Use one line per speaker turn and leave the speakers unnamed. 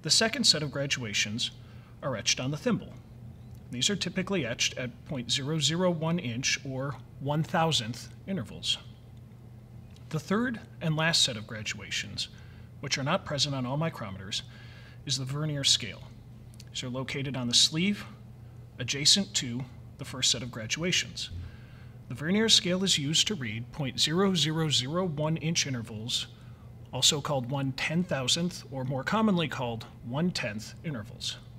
The second set of graduations are etched on the thimble. These are typically etched at 0.001 inch or 1,000th intervals. The third and last set of graduations, which are not present on all micrometers, is the vernier scale. These are located on the sleeve adjacent to the first set of graduations. The vernier scale is used to read 0.0001 inch intervals, also called 1/10,000th or more commonly called 1/10th intervals.